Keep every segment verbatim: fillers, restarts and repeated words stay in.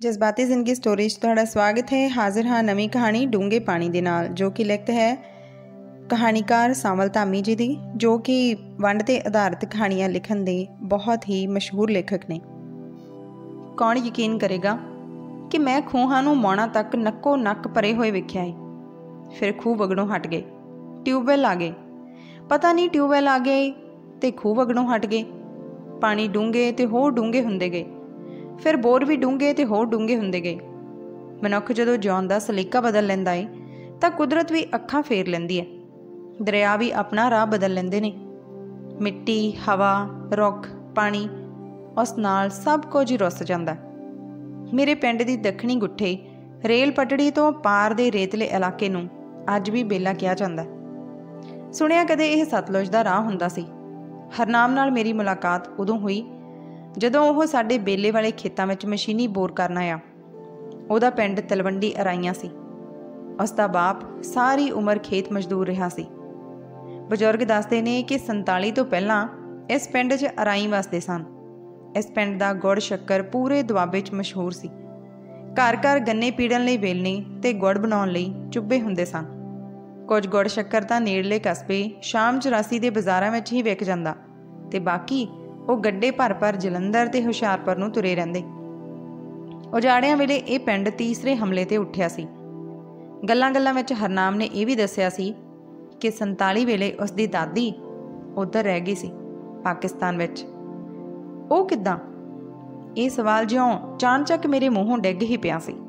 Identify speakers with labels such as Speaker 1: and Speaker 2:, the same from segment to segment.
Speaker 1: जज्बाती जिंदगी स्टोरीज तुहाडा स्वागत है। हाजिर हाँ नवी कहानी डूंगे पानी दे नाल, जो कि लिखत है कहानीकार सावल धामी जी दी, जो कि वंड ते आधारित कहानियां लिखण दे बहुत ही मशहूर लेखक ने। कौन यकीन करेगा कि मैं खूहां नूं मौणा तक नक्को नक भरे होए वेख्या है। फिर खूह वगड़ों हट गए, ट्यूबवैल आ गए। पता नहीं ट्यूबवैल आ गए ते खूह वगड़ों हट गए। पानी डूंगे ते होर डूंगे हुंदे गए। फिर बोर भी डूंगे ते होर डूंगे हुंदे गए। मनुख जदों जिउण दा सलीका बदल लैंदा है तां कुदरत भी अखां फेर लैंदी है। दरिया भी अपना राह बदल लैंदे ने। मिट्टी, हवा, रुख, पानी, उस नाल सब कुछ ही रुस जांदा। मेरे पिंड दी दक्षिणी गुੱਠੇ रेल पटड़ी तो पार दे रेतले इलाके नूं अज भी बेला किहा जांदा। सुणिया कदे यह सतलुज दा राह हुंदा सी। हरनाम नाल मेरी मुलाकात उदों हुई जदों ਉਹ ਸਾਡੇ बेले वाले खेतों में मशीनी बोर करन आया। ਉਹਦਾ पिंड तलवंडी अराइयां सी। उसका बाप सारी उम्र खेत मजदूर रहा सी। बजुर्ग दसदे ने कि संताली तो पहलां इस पिंड 'च अराई वसदे सन। इस पिंड दा गुड़ शक्कर पूरे दुआबे 'च मशहूर सी। घर घर गन्ने पीड़न लई बेलने ते गुड़ बनाउण लई चुब्बे हुंदे सन। कुछ गुड़ शक्कर तां नेड़ले कस्बे शाम चौरासी दे बाज़ारां विच ही विक जांदा ते बाकी ਉਹ ਗੱਡੇ ਭਰ ਭਰ ਜਲੰਧਰ ਤੇ ਹੁਸ਼ਿਆਰਪੁਰ ਨੂੰ ਤੁਰੇ ਰਹਿੰਦੇ। ਉਜਾੜਿਆਂ ਵੇਲੇ ਇਹ ਪਿੰਡ ਤੀਸਰੇ ਹਮਲੇ ਤੇ ਉੱਠਿਆ ਸੀ। ਗੱਲਾਂ ਗੱਲਾਂ ਵਿੱਚ ਹਰਨਾਮ ਨੇ ਇਹ ਵੀ ਦੱਸਿਆ ਸੀ ਕਿ ਸੰਤਾਲੀ ਵੇਲੇ ਉਸ ਦੀ ਦਾਦੀ ਉੱਧਰ ਰਹਿ ਗਈ ਸੀ, ਪਾਕਿਸਤਾਨ ਵਿੱਚ। ਉਹ ਕਿੱਦਾਂ? ਇਹ ਸਵਾਲ ਜਿਉਂ ਚਾਣਚੱਕ ਮੇਰੇ ਮੂੰਹੋਂ ਡਿੱਗ ਹੀ ਪਿਆ ਸੀ।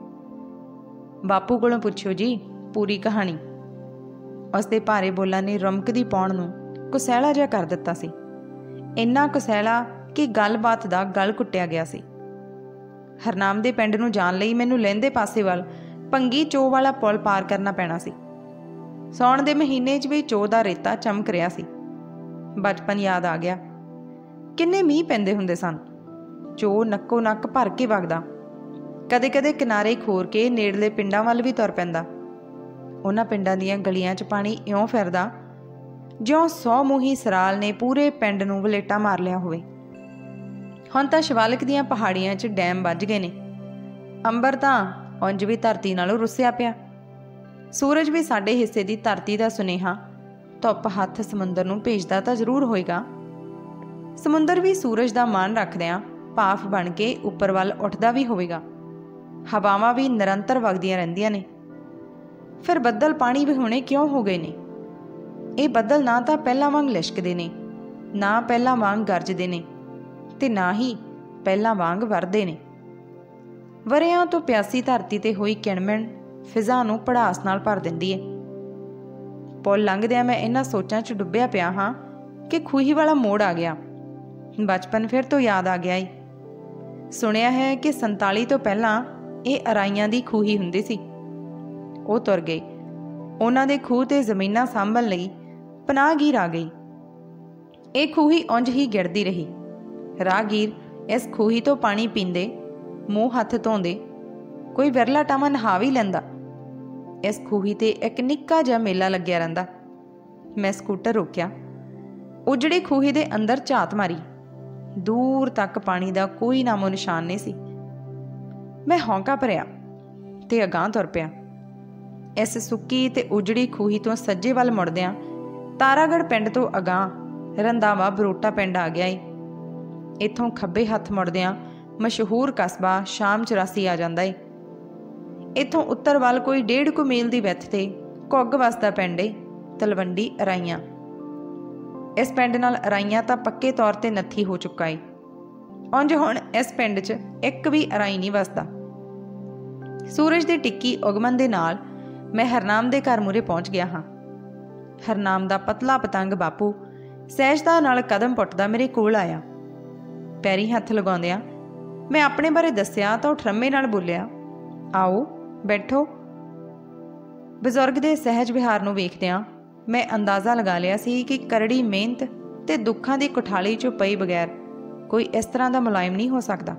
Speaker 1: ਬਾਪੂ ਕੋਲੋਂ ਪੁੱਛਿਓ ਜੀ ਪੂਰੀ ਕਹਾਣੀ। ਉਸ ਦੇ ਭਾਰੇ ਬੋਲਾਂ ਨੇ ਰਮਕਦੀ ਪੌਣ ਨੂੰ ਕੁਸੈਲਾ ਜਿਹਾ ਕਰ ਦਿੱਤਾ ਸੀ। ਇੰਨਾ ਕੁਸੈਲਾ ਕਿ ਗੱਲਬਾਤ ਦਾ ਗਲ ਕੁੱਟਿਆ ਗਿਆ ਸੀ। ਹਰਨਾਮ ਦੇ ਪਿੰਡ ਨੂੰ ਜਾਣ ਲਈ ਮੈਨੂੰ ਲਹਿੰਦੇ ਪਾਸੇ ਵੱਲ ਭੰਗੀ ਚੋਅ ਵਾਲਾ ਪੁਲ ਪਾਰ ਕਰਨਾ ਪੈਣਾ ਸੀ। ਸਾਉਣ ਦੇ ਮਹੀਨੇ 'ਚ ਵੀ ਚੋਅ ਦਾ ਰੇਤਾ ਚਮਕ ਰਿਹਾ ਸੀ। ਬਚਪਨ ਯਾਦ ਆ ਗਿਆ। ਕਿੰਨੇ ਮੀਂਹ ਪੈਂਦੇ ਹੁੰਦੇ ਸਨ। ਚੋਅ ਨੱਕੋ ਨੱਕ ਭਰ ਕੇ ਵਗਦਾ। ਕਦੇ ਕਦੇ ਕਿਨਾਰੇ ਖੋਰ ਕੇ ਨੇੜਲੇ ਪਿੰਡਾਂ ਵੱਲ ਵੀ ਤੁਰ ਪੈਂਦਾ। ਉਹਨਾਂ ਪਿੰਡਾਂ ਦੀਆਂ ਗਲੀਆਂ 'ਚ ਪਾਣੀ ਇਉਂ ਫਿਰਦਾ ਜਿਉਂ ਸੌ ਮੂੰਹੀ ਸਰਾਲ ਨੇ ਪੂਰੇ ਪਿੰਡ ਨੂੰ ਵਲੇਟਾ ਮਾਰ ਲਿਆ ਹੋਵੇ। ਹੁਣ ਤਾਂ ਸ਼ਿਵਾਲਿਕ ਦੀਆਂ ਪਹਾੜੀਆਂ 'ਚ ਡੈਮ ਵੱਜ ਗਏ ਨੇ। ਅੰਬਰ ਤਾਂ ਉਂਝ ਵੀ ਧਰਤੀ ਨਾਲੋਂ ਰੁੱਸਿਆ ਪਿਆ। ਸੂਰਜ ਵੀ ਸਾਡੇ ਹਿੱਸੇ ਦੀ ਧਰਤੀ ਦਾ ਸੁਨੇਹਾ ਧੁੱਪ ਹੱਥ ਸਮੁੰਦਰ ਨੂੰ ਭੇਜਦਾ ਤਾਂ ਜ਼ਰੂਰ ਹੋਏਗਾ। ਸਮੁੰਦਰ ਵੀ ਸੂਰਜ ਦਾ ਮਾਣ ਰੱਖਦਿਆਂ ਭਾਫ ਬਣ ਕੇ ਉੱਪਰ ਵੱਲ ਉੱਠਦਾ ਵੀ ਹੋਵੇਗਾ। ਹਵਾਵਾਂ ਵੀ ਨਿਰੰਤਰ ਵਗਦੀਆਂ ਰਹਿੰਦੀਆਂ ਨੇ। ਫਿਰ ਬੱਦਲ ਪਾਣੀ ਵਿਹੂਣੇ ਕਿਉਂ ਹੋ ਗਏ ਨੇ? ਇਹ ਬੱਦਲ ਨਾ ਤਾਂ ਪਹਿਲਾਂ ਵਾਂਗ ਲਿਸ਼ਕਦੇ ਨੇ, ਨਾ ਪਹਿਲਾਂ ਵਾਂਗ ਗਰਜਦੇ ਨੇ ਤੇ ਨਾ ਹੀ ਪਹਿਲਾਂ ਵਾਂਗ ਵਰਦੇ ਨੇ। ਵਰਿਆਂ ਤੋਂ ਪਿਆਸੀ ਧਰਤੀ ਤੇ ਹੋਈ ਕਿਣਮਿਣ ਫਿਜ਼ਾ ਨੂੰ ਭੜਾਸ ਨਾਲ ਭਰ ਦਿੰਦੀ ਹੈ। ਪੁੱਲ ਲੰਘਦਿਆਂ ਮੈਂ ਇਹਨਾਂ ਸੋਚਾਂ 'ਚ ਡੁੱਬਿਆ ਪਿਆ ਹਾਂ ਕਿ ਖੂਹੀ ਵਾਲਾ ਮੋੜ ਆ ਗਿਆ। ਬਚਪਨ ਫਿਰ ਤੋਂ ਯਾਦ ਆ ਗਿਆ ਏ। ਸੁਣਿਆ ਹੈ ਕਿ ਸੰਤਾਲੀ ਤੋਂ ਪਹਿਲਾਂ ਇਹ ਅਰਾਈਆਂ ਦੀ ਖੂਹੀ ਹੁੰਦੀ ਸੀ। ਉਹ ਤੁਰ ਗਏ। ਉਹਨਾਂ ਦੇ ਖੂਹ ਤੇ ਜ਼ਮੀਨਾਂ ਸਾਂਭਣ ਲਈ ਪਨਾਹਗੀਰ ਆ ਗਈ। ਇਹ ਖੂਹੀ ਉਂਝ ਹੀ ਗਿਰਦੀ ਰਹੀ। ਰਾਹਗੀਰ ਇਸ ਖੂਹੀ ਤੋਂ ਪਾਣੀ ਪੀਂਦੇ, ਮੂੰਹ ਹੱਥ ਧੋਂਦੇ, ਕੋਈ ਵਿਰਲਾ ਟਾਵਾਂ ਨਹਾ ਵੀ ਲੈਂਦਾ। ਇਸ ਖੂਹੀ ਤੇ ਇੱਕ ਨਿੱਕਾ ਜਿਹਾ ਮੇਲਾ ਲੱਗਿਆ ਰਹਿੰਦਾ। ਮੈਂ ਸਕੂਟਰ ਰੋਕਿਆ। ਉਜੜੀ ਖੂਹੀ ਦੇ ਅੰਦਰ ਝਾਤ ਮਾਰੀ। ਦੂਰ ਤੱਕ ਪਾਣੀ ਦਾ ਕੋਈ ਨਾਮੋ ਨਿਸ਼ਾਨ ਨਹੀਂ ਸੀ। ਮੈਂ ਹੌਂਕਾ ਭਰਿਆ ਤੇ ਅਗਾਂਹ ਤੁਰ ਪਿਆ। ਇਸ ਸੁੱਕੀ ਤੇ ਉਜੜੀ ਖੂਹੀ ਤੋਂ ਸੱਜੇ ਵੱਲ ਮੁੜਦਿਆਂ ਤਾਰਾਗੜ੍ਹ ਪਿੰਡ ਤੋਂ ਅਗਾਂਹ ਰੰਧਾਵਾ ਬਰੋਟਾ ਪਿੰਡ ਆ ਗਿਆ ਏ। ਇੱਥੋਂ ਖੱਬੇ ਹੱਥ ਮੁੜਦਿਆਂ ਮਸ਼ਹੂਰ ਕਸਬਾ ਸ਼ਾਮ ਚੁਰਾਸੀ ਆ ਜਾਂਦਾ ਏ। ਇੱਥੋਂ ਉੱਤਰ ਵੱਲ ਕੋਈ ਡੇਢ ਕੁ ਮੀਲ ਦੀ ਵਿੱਥ ਤੇ ਘੁੱਗ ਵਸਦਾ ਪਿੰਡ ਏ ਤਲਵੰਡੀ ਅਰਾਈਆਂ। ਇਸ ਪਿੰਡ ਨਾਲ ਅਰਾਈਆਂ ਤਾਂ ਪੱਕੇ ਤੌਰ ਤੇ ਨੱਥੀ ਹੋ ਚੁੱਕਾ ਏ। ਉਂਝ ਹੁਣ ਇਸ ਪਿੰਡ 'ਚ ਇੱਕ ਵੀ ਅਰਾਈ ਨਹੀਂ ਵਸਦਾ। ਸੂਰਜ ਦੀ ਟਿੱਕੀ ਉਗਮਨ ਦੇ ਨਾਲ ਮੈਂ ਹਰਨਾਮ ਦੇ ਘਰ ਮੂਹਰੇ ਪਹੁੰਚ ਗਿਆ ਹਾਂ। ਹਰਨਾਮ ਦਾ ਪਤਲਾ ਪਤੰਗ ਬਾਪੂ ਸਹਿਜਤਾ ਨਾਲ ਕਦਮ ਪੁੱਟਦਾ ਮੇਰੇ ਕੋਲ ਆਇਆ। ਪੈਰੀ ਹੱਥ ਲਗਾਉਂਦਿਆਂ ਮੈਂ ਆਪਣੇ ਬਾਰੇ ਦੱਸਿਆ ਤਾਂ ਉਹ ਠਰਮੇ ਨਾਲ ਬੋਲਿਆ, ਆਓ ਬੈਠੋ। ਬਜ਼ੁਰਗ ਦੇ ਸਹਿਜ ਵਿਹਾਰ ਨੂੰ ਵੇਖਦਿਆਂ ਮੈਂ ਅੰਦਾਜ਼ਾ ਲਗਾ ਲਿਆ ਸੀ ਕਿ ਕਰੜੀ ਮਿਹਨਤ ਤੇ ਦੁੱਖਾਂ ਦੀ ਕੁਠਾਲੀ 'ਚੋਂ ਪਈ ਬਗੈਰ ਕੋਈ ਇਸ ਤਰ੍ਹਾਂ ਦਾ ਮੁਲਾਇਮ ਨਹੀਂ ਹੋ ਸਕਦਾ।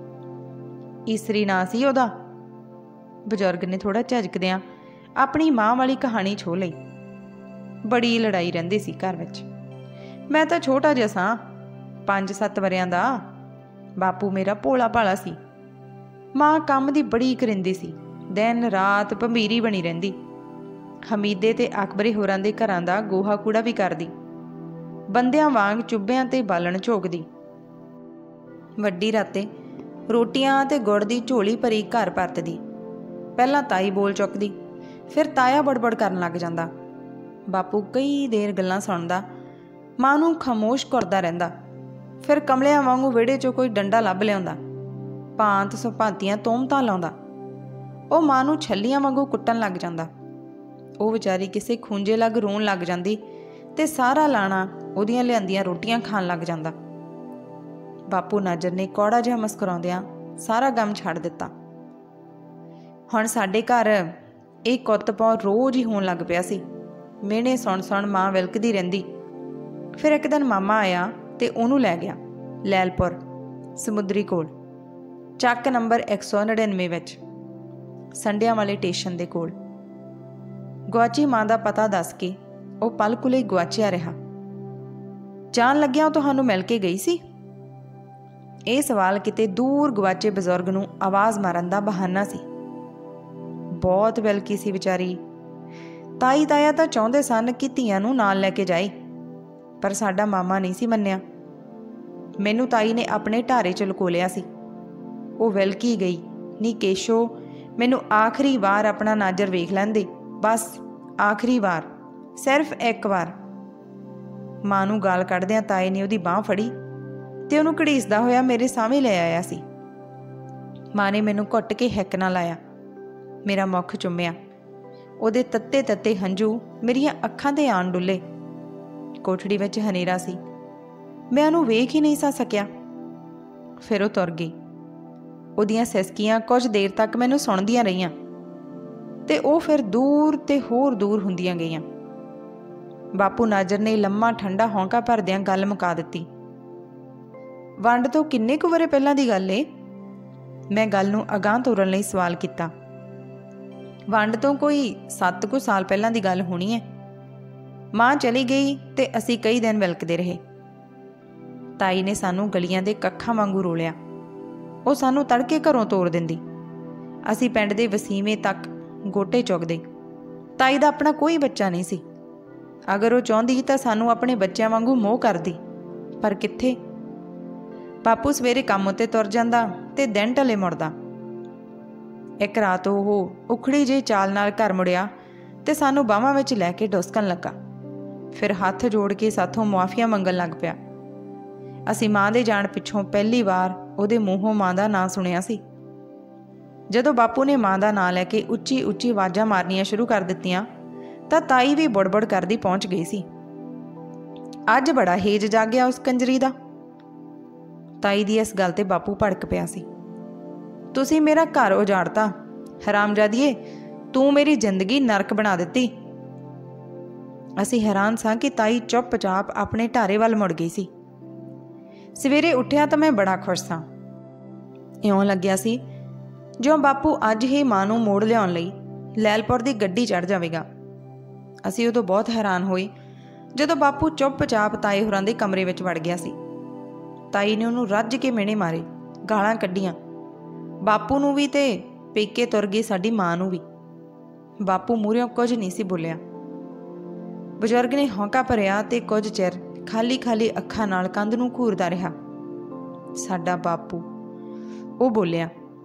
Speaker 1: ਈਸਰੀ ਨਾਂ ਸੀ ਉਹਦਾ। ਬਜ਼ੁਰਗ ਨੇ ਥੋੜ੍ਹਾ ਝਿਜਕਦਿਆਂ ਆਪਣੀ ਮਾਂ ਵਾਲੀ ਕਹਾਣੀ ਛੋਹ ਲਈ। ਬੜੀ ਲੜਾਈ ਰਹਿੰਦੀ ਸੀ ਘਰ ਵਿੱਚ। ਮੈਂ ਤਾਂ ਛੋਟਾ ਜਿਹਾ ਸਾਂ, ਪੰਜ ਸੱਤ ਵਰਿਆਂ ਦਾ। ਬਾਪੂ ਮੇਰਾ ਭੋਲਾ ਭਾਲਾ ਸੀ। माँ काम दी बड़ी करिंदी सी, दिन रात भंबीरी बनी रहिंदी। हमीदे ते अकबरे होरां दे घरां दा गोहा कूड़ा भी करदी, बंदियां वांग चुब्बियां ते बालण झोकदी। वड्डी राते रोटियां ते गुड़ दी झोली भरी घर परतदी। पहलां ताई बोल चुकदी, फिर ताया बड़बड़ करन लग जांदा। बापू कई देर गल्लां सुणदा, मां नूं खामोश करदा रहिंदा। फिर कमलियां वांगू विहड़े चों कोई डंडा लभ लिआउंदा, भांत सुभांतियां तोहमतां लाउंदा। ਉਹ मां नूं छल्लियां वांगू कुੱਟਣ लग जांदा। ਉਹ विचारी किसे खूंजे लग रोण लग जांदी ते सारा लाणा ਉਹਦੀਆਂ ਲਿਆਂਦੀਆਂ रोटियां खाण लग जांदा। बापू नाजर ने कौड़ा जिहा मुस्कुराउंदिਆਂ सारा गम छड्ड दित्ता। हुण साडे घर ਇਹ ਕੁੱਤ ਪੌ रोज़ ही होण लग पिया सी। मिहणे सुण सुण मां विलकदी रहिंदी। फिर एक दिन मामा आया ते ਉਹਨੂੰ ਲੈ ਗਿਆ लैलपुर समुद्री कोल, ਚੱਕ नंबर एक सौ नड़िनवे विच, संडियां वाले स्टेशन दे कोल। गुआची मां दा पता दस के ਉਹ पल कुले गुआचिया रहा। जान लग्या ਉਹ ਤੁਹਾਨੂੰ मिल के गई सी? ਇਹ सवाल किते दूर गुआचे बजुर्ग नूं आवाज़ मारन दा बहाना सी। बहुत विलकी सी विचारी। ताई ताया तां चाहुंदे सन कि धीआं नूं नाल लैके जाए, पर साडा मामा नहीं सी मन्निया। मैनू ताई ने अपने ढारे च लुको लिया सी। ਉਹ विलकी गई, नी केशो मैनू आखिरी वार अपना नाजर वेख लैंदे, बस आखिरी वार, सिर्फ एक वार। मां नूं गाल कढ़दिआं ताए ने ਉਹਦੀ बांह फड़ी ते ਉਹਨੂੰ घड़ीसदा होया मेरे सामने ले आया सी। मां ने मैनू घुੱਟ के हिक ना लाया, मेरा मुख चुम्मिया। ਉਹਦੇ तत्ते तत्ते हंझू मेरियां अखां ते आण डुले। कोठड़ी विच हनेरा सी, मैं ਉਹਨੂੰ वेख ही नहीं सा सकिया। फिर ਉਹ तुर गई। ਉਹਦੀਆਂ सिसकियां कुछ देर तक मैनू सुणदियां रहियां ते ਉਹ फिर दूर ते होर दूर हुंदियां गईयां। बापू नाजर ने लम्मा ठंडा हौंका भरदिआं गल मुका दित्ती। वंड तो किन्ने कुछ वरे पहलां दी गल ए? मैं गल नूं अगांह ਤੋਰਨ ਲਈ सवाल किया। वंड तो कोई सत्त कुछ साल पहलां दी गल होनी है। मां चली गई ते असीं कई दिन विलकदे रहे। ताई ने सानू गलियां दे कक्खां वांगू रोलिया। ਉਹ सानू तड़के घरों ਤੋਰ दिंदी। असीं पिंड दे वसीमे तक गोटे चुगदे। ताई दा अपना कोई बच्चा नहीं सी। अगर वो चाहुंदी तां सानू अपने बच्चों वांगू मोह करदी, पर कित्थे। बापू सवेरे काम उत्ते तुर जांदा ते दिन ढले मुड़दा। एक रात वो उखड़ी जी चाल नाल घर मुड़िया ते सानू बाहां विच लैके डुसकन लगा। फिर हथ जोड़ के साथों मुआफिया मंगन लग पिया। असीं मां दे जाण पिछों पहली वार ਉਹਦੇ ਮੂੰਹੋਂ मां ਦਾ ਨਾਂ ਸੁਣਿਆ ਸੀ। ਜਦੋਂ ਬਾਪੂ ਨੇ मां ਦਾ ਨਾਂ ਲੈ ਕੇ ਉੱਚੀ ਉੱਚੀ ਆਵਾਜ਼ਾਂ ਮਾਰਨੀਆਂ ਸ਼ੁਰੂ ਕਰ ਦਿੱਤੀਆਂ ਤਾਂ ਤਾਈ ਵੀ ਬੜਬੜ ਕਰਦੀ ਪਹੁੰਚ ਗਈ ਸੀ। ਅੱਜ ਬੜਾ ਹੇਜ ਜਾਗਿਆ ਉਸ ਕੰਜਰੀ ਦਾ। ਤਾਈ ਦੀ ਇਸ ਗੱਲ ਤੇ ਬਾਪੂ ਭੜਕ ਪਿਆ ਸੀ। ਤੁਸੀਂ ਮੇਰਾ ਘਰ ਉਜਾੜਤਾ, ਹਰਾਮਜ਼ਾਦੀਏ, ਤੂੰ ਮੇਰੀ ਜ਼ਿੰਦਗੀ ਨਰਕ ਬਣਾ ਦਿੱਤੀ। ਅਸੀਂ ਹੈਰਾਨ ਸਾਂ ਕਿ ਤਾਈ ਚੁੱਪ-ਚਾਪ ਆਪਣੇ ਢਾਰੇ ਵੱਲ ਮੁੜ ਗਈ ਸੀ। सवेरे उठिया तो मैं बड़ा खुश सा। इउं लग्या सी जो बापू अज ही मां नूं मोड़ लिआउण लई लैलपुर दी गड्डी चढ़ जावेगा। असीं उदों बहुत हैरान होए जदों बापू चुप-चाप ताए होरां दे कमरे विच वड़ गया सी। ताई ने उहनूं रज के मिहणे मारे, गालां कड्ढीआं। बापू नूं भी ते पेके तुर गई साडी मां नूं भी। बापू मूहरियों कुछ नहीं सी बोलिया। बजुर्ग ने हौंका भरिया ते कुछ चिर खाली खाली अखां नाल कंध नूं घूरदा रहा। साडा बापू, वो बोलिया।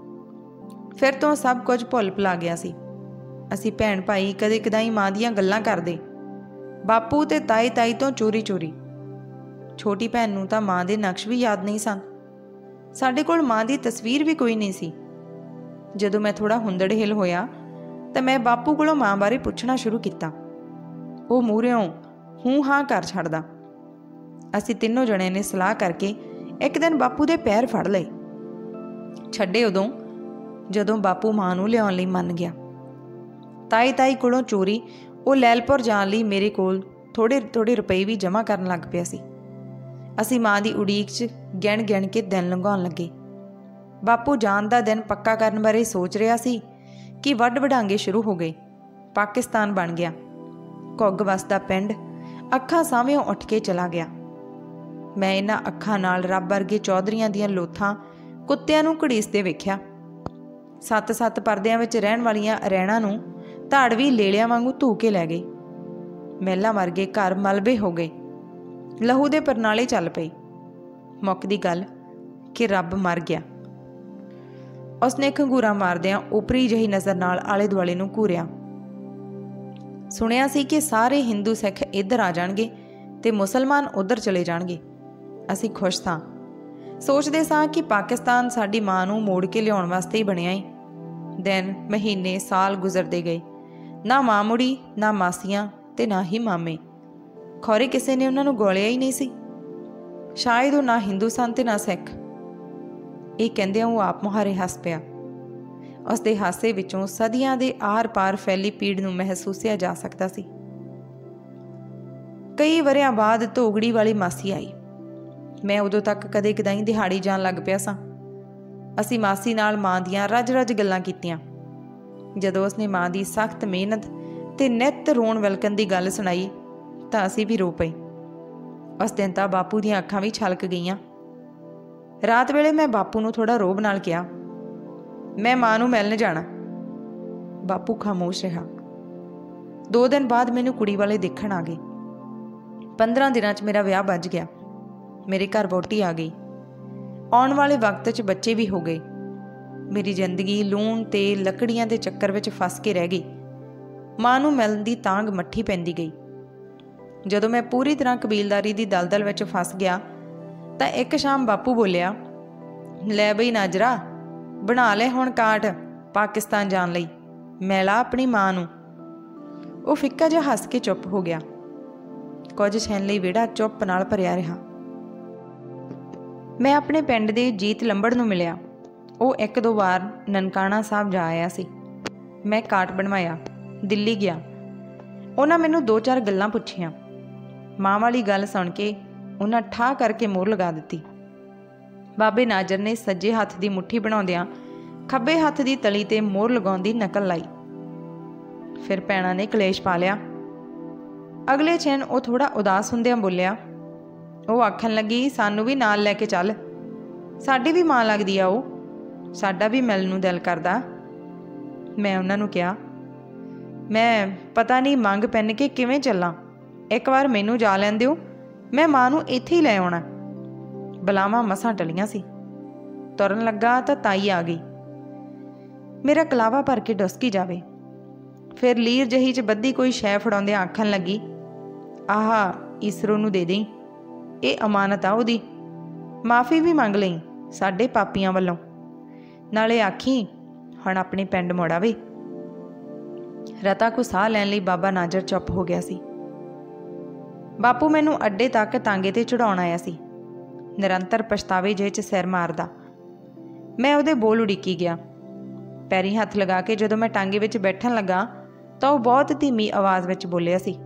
Speaker 1: फिर तो सब कुछ भुल भुला गया सी। असीं भैण भाई कदे कदाई मां दीआं गल्लां करदे, बापू ते ताई ताई तो चोरी चोरी। छोटी भैन नूं तां मां दे नक्श भी याद नहीं सन। साडे कोल मां दी तस्वीर भी कोई नहीं सी। जदों मैं थोड़ा हुंदड़ हिल होया तां मैं बापू कोलों मां बारे पुछना शुरू किया। वो मूहरियों हूँ हाँ कर छड्डदा। असीं तिन्नों जणिਆਂ ने सलाह करके एक दिन बापू दे पैर फड़ लए। छड्डे उदों जदों बापू मां नूं लिआउण लई मन गया। ताई ताई कोलों चोरी वो लैलपुर जाण लई मेरे कोल थोड़े थोड़े रुपए भी जमा करन लग पिया सी। असीं मां दी उड़ीक च गिण गिण के दिन लंघाउण लगे। बापू जाण दा दिन पक्का करन बारे सोच रिहा सी कि वड्ड वडांगे शुरू हो गए। पाकिस्तान बन गया। घुग वसदा पिंड अखां सामने उठ के चला गया। मैं इन्हां अखां नाल रब वर्गे चौधरीआं दीआं लोथां कुत्तिआं नूं घड़ीसदे वेखिआ। सत्त सत्त परदिਆਂ ਵਿੱਚ ਰਹਿਣ ਵਾਲੀਆਂ ਰੈਣਾ ਨੂੰ ਧਾੜਵੀ ਲੇਲਿਆਂ ਵਾਂਗੂ ਧੂ ਕੇ ਲੈ ਗਏ। ਮਹਿਲਾਂ ਮਰ ਗਏ, ਘਰ ਮਲਬੇ ਹੋ ਗਏ, ਲਹੂ ਦੇ ਪਰਨਾਲੇ ਚੱਲ ਪਏ। ਮੁੱਕਦੀ ਗੱਲ ਕਿ ਰੱਬ ਮਰ ਗਿਆ। ਉਸਨੇ ਖੰਗੂਰਾ ਮਾਰਦਿਆਂ ਉਪਰੀ ਜਿਹੀ ਨਜ਼ਰ ਨਾਲ ਆਲੇ ਦੁਆਲੇ ਨੂੰ ਘੂਰਿਆ। ਸੁਣਿਆ ਸੀ ਕਿ ਸਾਰੇ ਹਿੰਦੂ ਸਿੱਖ ਇੱਧਰ ਆ ਜਾਣਗੇ ਤੇ ਮੁਸਲਮਾਨ ਉੱਧਰ ਚਲੇ ਜਾਣਗੇ। ਅਸੀਂ ਖੁਸ਼ ਸਾਂ, ਸੋਚਦੇ ਸਾਂ ਕਿ ਪਾਕਿਸਤਾਨ ਸਾਡੀ ਮਾਂ ਨੂੰ ਮੋੜ ਕੇ ਲਿਆਉਣ ਵਾਸਤੇ ਹੀ ਬਣਿਆ ਏ। ਦਿਨ, ਮਹੀਨੇ, ਸਾਲ ਗੁਜ਼ਰਦੇ ਗਏ। ਨਾ ਮਾਂ ਮੁੜੀ, ਨਾ ਮਾਸੀਆਂ ਤੇ ਨਾ ਹੀ ਮਾਮੇ। ਖੌਰੇ ਕਿਸੇ ਨੇ ਉਹਨਾਂ ਨੂੰ ਗੋਲਿਆ ਹੀ ਨਹੀਂ ਸੀ। ਸ਼ਾਇਦ ਉਹ ਨਾ ਹਿੰਦੂ ਸਨ ਤੇ ਨਾ ਸਿੱਖ। ਇਹ ਕਹਿੰਦਿਆਂ ਉਹ ਆਪ ਮੁਹਾਰੇ ਹੱਸ ਪਿਆ। ਉਸ ਦੇ ਹਾਸੇ ਵਿੱਚੋਂ ਸਦੀਆਂ ਦੇ ਆਰ ਪਾਰ ਫੈਲੀ ਪੀੜ ਨੂੰ ਮਹਿਸੂਸਿਆ ਜਾ ਸਕਦਾ ਸੀ। ਕਈ ਵਰ੍ਹਿਆਂ ਬਾਅਦ ਧੋਗੜੀ ਵਾਲੀ ਮਾਸੀ ਆਈ। ਮੈਂ ਉਦੋਂ ਤੱਕ ਕਦੇ ਕਦਾਈ ਦਿਹਾੜੀ ਜਾਣ ਲੱਗ ਪਿਆ ਸਾਂ। ਅਸੀਂ ਮਾਸੀ ਨਾਲ ਮਾਂ ਦੀਆਂ ਰੱਜ ਰੱਜ ਗੱਲਾਂ ਕੀਤੀਆਂ। ਜਦੋਂ ਉਸਨੇ ਮਾਂ ਦੀ ਸਖਤ ਮਿਹਨਤ ਤੇ ਨਿੱਤ ਰੋਣ ਵਲਕਣ ਦੀ ਗੱਲ ਸੁਣਾਈ ਤਾਂ ਅਸੀਂ ਵੀ ਰੋ ਪਏ। ਉਸ ਦਿਨ ਤਾਂ ਬਾਪੂ ਦੀਆਂ ਅੱਖਾਂ ਵੀ ਛਲਕ ਗਈਆਂ। ਰਾਤ ਵੇਲੇ ਮੈਂ ਬਾਪੂ ਨੂੰ ਥੋੜਾ ਰੋਬ ਨਾਲ ਕਿਹਾ, ਮੈਂ ਮਾਂ ਨੂੰ ਮਿਲਣ ਜਾਣਾ। ਬਾਪੂ ਖਾਮੋਸ਼ ਰਿਹਾ। ਦੋ ਦਿਨ ਬਾਅਦ ਮੈਨੂੰ ਕੁੜੀ ਵਾਲੇ ਦੇਖਣ ਆ ਗਏ। ਪੰਦਰਾਂ ਦਿਨਾਂ 'ਚ ਮੇਰਾ ਵਿਆਹ ਬੱਝ ਗਿਆ। ਮੇਰੇ ਘਰ ਵਹੁਟੀ ਆ ਗਈ। ਆਉਣ ਵਾਲੇ ਵਕਤ 'ਚ ਬੱਚੇ ਵੀ ਹੋ ਗਏ। ਮੇਰੀ ਜ਼ਿੰਦਗੀ ਲੂਣ ਤੇ ਲੱਕੜੀਆਂ ਦੇ ਚੱਕਰ ਵਿੱਚ ਫਸ ਕੇ ਰਹਿ ਗਈ। ਮਾਂ ਨੂੰ ਮਿਲਣ ਦੀ ਤਾਂਘ ਮੱਠੀ ਪੈਂਦੀ ਗਈ। ਜਦੋਂ ਮੈਂ ਪੂਰੀ ਤਰ੍ਹਾਂ ਕਬੀਲਦਾਰੀ ਦੀ ਦਲਦਲ ਵਿੱਚ ਫਸ ਗਿਆ ਤਾਂ ਇੱਕ ਸ਼ਾਮ ਬਾਪੂ ਬੋਲਿਆ, ਲੈ ਬਈ ਨਾਜਰਾ, ਬਣਾ ਲੈ ਹੁਣ ਕਾਟ ਪਾਕਿਸਤਾਨ ਜਾਣ ਲਈ, ਮਿਲਾ ਆਪਣੀ ਮਾਂ ਨੂੰ। ਉਹ ਫਿੱਕਾ ਜਿਹਾ ਹੱਸ ਕੇ ਚੁੱਪ ਹੋ ਗਿਆ। ਕੁਝ ਛਿਨ ਲਈ ਵਿਹੜਾ ਚੁੱਪ ਨਾਲ ਭਰਿਆ ਰਿਹਾ। ਮੈਂ ਆਪਣੇ ਪਿੰਡ ਦੇ ਜੀਤ ਲੰਬੜ ਨੂੰ ਮਿਲਿਆ। ਉਹ ਇੱਕ ਦੋ ਵਾਰ ਨਨਕਾਣਾ ਸਾਹਿਬ ਜਾ ਆਇਆ ਸੀ। ਮੈਂ ਕਾਟ ਬਣਵਾਇਆ, ਦਿੱਲੀ ਗਿਆ। ਉਹਨਾਂ ਮੈਨੂੰ ਦੋ ਚਾਰ ਗੱਲਾਂ ਪੁੱਛੀਆਂ। ਮਾਂ ਵਾਲੀ ਗੱਲ ਸੁਣ ਕੇ ਉਹਨਾਂ ਠਾਹ ਕਰਕੇ ਮੋਹਰ ਲਗਾ ਦਿੱਤੀ। ਬਾਬੇ ਨਾਜਰ ਨੇ ਸੱਜੇ ਹੱਥ ਦੀ ਮੁੱਠੀ ਬਣਾਉਂਦਿਆਂ ਖੱਬੇ ਹੱਥ ਦੀ ਤਲੀ 'ਤੇ ਮੋਹਰ ਲਗਾਉਣ ਦੀ ਨਕਲ ਲਾਈ। ਫਿਰ ਭੈਣਾਂ ਨੇ ਕਲੇਸ਼ ਪਾ ਲਿਆ। ਅਗਲੇ ਛਿਨ ਉਹ ਥੋੜ੍ਹਾ ਉਦਾਸ ਹੁੰਦਿਆਂ ਬੋਲਿਆ, ਉਹ ਆਖਣ ਲੱਗੀ, ਸਾਨੂੰ ਵੀ ਨਾਲ ਲੈ ਕੇ ਚੱਲ, ਸਾਡੀ ਵੀ ਮਾਂ ਲੱਗਦੀ ਆ ਉਹ, ਸਾਡਾ ਵੀ ਮਿਲਣ ਨੂੰ ਦਿਲ ਕਰਦਾ। ਮੈਂ ਉਹਨਾਂ ਨੂੰ ਕਿਹਾ, ਮੈਂ ਪਤਾ ਨਹੀਂ ਮੰਗ ਪੈਨ ਕੇ ਕਿਵੇਂ ਚੱਲਾਂ, ਇੱਕ ਵਾਰ ਮੈਨੂੰ ਜਾ ਲੈਣ ਦਿਓ, ਮੈਂ ਮਾਂ ਨੂੰ ਇੱਥੇ ਹੀ ਲੈ ਆਉਣਾ। ਬਲਾਵਾਂ ਮਸਾਂ ਟਲੀਆਂ ਸੀ। ਤੁਰਨ ਲੱਗਾ ਤਾਂ ਤਾਈ ਆ ਗਈ। ਮੇਰਾ ਕਲਾਵਾ ਭਰ ਕੇ ਡੁਸਕੀ ਜਾਵੇ। ਫਿਰ ਲੀਰ ਜਹੀ 'ਚ ਬੱਧੀ ਕੋਈ ਸ਼ੈ ਫੜਾਉਂਦਿਆਂ ਆਖਣ ਲੱਗੀ, ਆਹ ਈਸਰੋ ਨੂੰ ਦੇ ਦੇਈਂ, ਇਹ ਅਮਾਨਤ ਆ ਉਹਦੀ, ਮਾਫੀ ਵੀ ਮੰਗ ਲਈ ਸਾਡੇ ਪਾਪੀਆਂ ਵੱਲੋਂ, ਨਾਲੇ ਆਖੀ ਹੁਣ ਆਪਣੇ ਪਿੰਡ ਮੁੜ ਆਵੇ। ਰਤਾ ਕੋ ਸਾਹ ਲੈਣ ਲਈ ਬਾਬਾ ਨਾਜਰ ਚੁੱਪ ਹੋ ਗਿਆ ਸੀ। ਬਾਪੂ ਮੈਨੂੰ ਅੱਡੇ ਤੱਕ ਤਾਂਗੇ 'ਤੇ ਚੜਾਉਣ ਆਇਆ ਸੀ, ਨਿਰੰਤਰ ਪਛਤਾਵੇ ਜਿਹੇ 'ਚ ਸਿਰ ਮਾਰਦਾ। ਮੈਂ ਉਹਦੇ ਬੋਲ ਉਡੀਕੀ ਗਿਆ। ਪੈਰੀਂ ਹੱਥ ਲਗਾ ਕੇ ਜਦੋਂ ਮੈਂ ਟਾਂਗੇ ਵਿੱਚ ਬੈਠਣ ਲੱਗਾ ਤਾਂ ਉਹ ਬਹੁਤ ਧੀਮੀ ਆਵਾਜ਼ ਵਿੱਚ ਬੋਲਿਆ ਸੀ,